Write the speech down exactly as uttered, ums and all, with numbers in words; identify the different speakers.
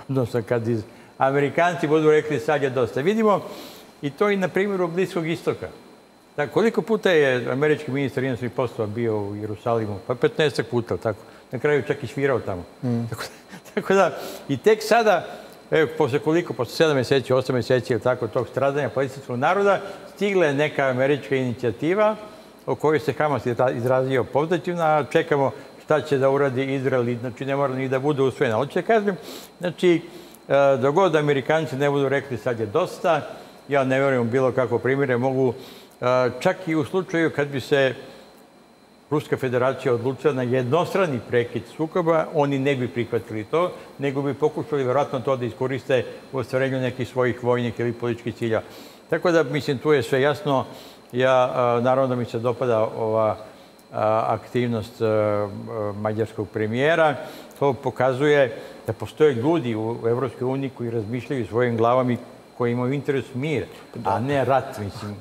Speaker 1: odnosno kad iz Amerikanci budu rekli sad je dosta. Vidimo i to i na primjeru Bliskog istoka. Tako, koliko puta je američki ministar inostranih poslova bio u Jerusalimu? Pa petnaestak puta, tako. Na kraju čak i svirao tamo. Mm. Tako, tako da, i tek sada, evo, posle koliko, posle sedam mjeseci, osam mjeseci ili tako, tog stradanja palestinskog naroda, stigla je neka američka inicijativa o kojoj se Hamas izrazio pozitivno, a čekamo šta će da uradi Izrael, znači ne mora ni da bude usvojena. Ali će kažem, znači, dok god Amerikanci ne budu rekli sad je dosta, ja ne vjerujem bilo kako primjere, mogu čak i u slučaju kad bi se Ruska federacija odlučila na jednostrani prekid sukoba, oni ne bi prihvatili to, nego bi pokušali vjerojatno to da iskoriste u ostvarenju nekih svojih vojnih ili političkih cilja. Tako da, mislim, tu je sve jasno. Ja, naravno da mi se dopada ova aktivnost mađarskog premijera. To pokazuje da postoje ljudi u Evropskoj uniji koji razmišljaju svojim glavama i koji imaju interes mir, a ne rat, mislim.